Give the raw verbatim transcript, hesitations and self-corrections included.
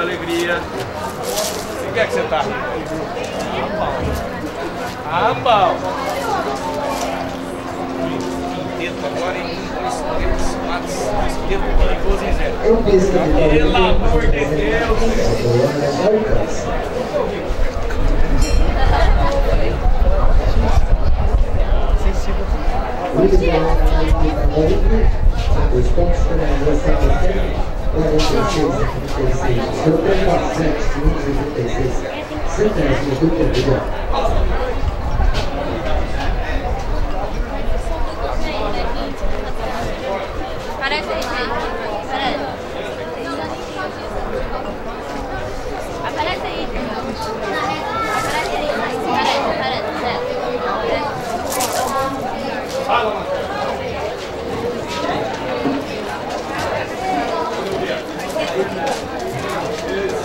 alegria. Em que é que você tá? Ah, bom. Quinteto agora em dois, três, quatro, quinteto perigoso em zero. Pelo amor de Deus. Os pontos finalização do tempo, quarenta e seis a trinta e seis. Seu tempo a sete segundos e trinta e seis centésimos do tempo. Parece aí, gente. Parece. Aparece aí. Aparece aí. Parece, parece. Fala, mano.